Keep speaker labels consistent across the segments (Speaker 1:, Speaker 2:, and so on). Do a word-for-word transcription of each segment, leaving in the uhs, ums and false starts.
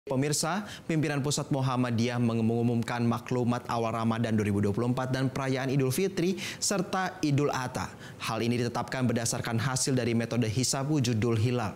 Speaker 1: Pemirsa, pimpinan Pusat Muhammadiyah mengumumkan maklumat awal Ramadan dua ribu dua puluh empat dan perayaan Idul Fitri serta Idul Adha. Hal ini ditetapkan berdasarkan hasil dari metode hisab wujudul hilal.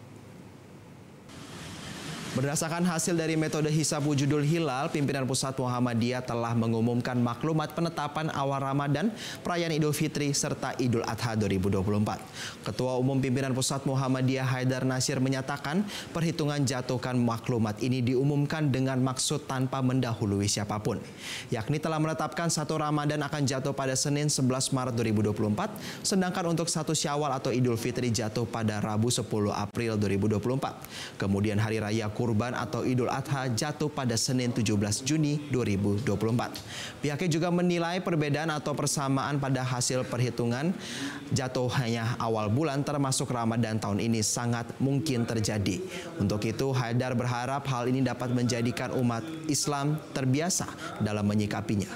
Speaker 1: Berdasarkan hasil dari metode hisab wujudul hilal, pimpinan Pusat Muhammadiyah telah mengumumkan maklumat penetapan awal Ramadan, perayaan Idul Fitri, serta Idul Adha dua ribu dua puluh empat. Ketua Umum Pimpinan Pusat Muhammadiyah Haidar Nasir menyatakan perhitungan jatuhkan maklumat ini diumumkan dengan maksud tanpa mendahului siapapun. Yakni telah menetapkan satu Ramadan akan jatuh pada Senin sebelas Maret dua ribu dua puluh empat, sedangkan untuk satu Syawal atau Idul Fitri jatuh pada Rabu sepuluh April dua ribu dua puluh empat. Kemudian Hari Raya Kurban atau Idul Adha jatuh pada Senin tujuh belas Juni dua ribu dua puluh empat. Pihaknya juga menilai perbedaan atau persamaan pada hasil perhitungan jatuhnya awal bulan termasuk Ramadan tahun ini sangat mungkin terjadi. Untuk itu, Haidar berharap hal ini dapat menjadikan umat Islam terbiasa dalam menyikapinya.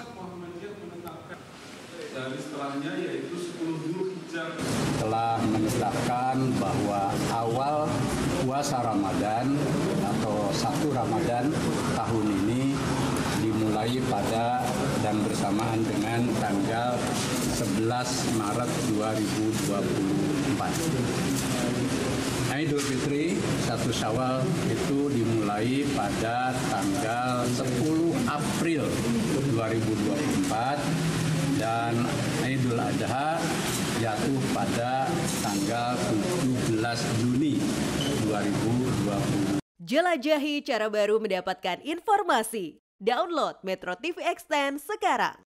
Speaker 2: Dan setelahnya yaitu sepuluh Dzulhijjah
Speaker 3: telah menetapkan bahwa awal puasa Ramadan atau satu Ramadan tahun ini dimulai pada dan bersamaan dengan tanggal sebelas Maret dua ribu dua puluh empat. Idul Fitri satu Syawal itu dimulai pada tanggal sepuluh April dua ribu dua puluh empat dan Idul Adha jatuh pada tanggal tujuh belas Juni dua ribu dua puluh.
Speaker 4: Jelajahi cara baru mendapatkan informasi. Download Metro T V Extend sekarang.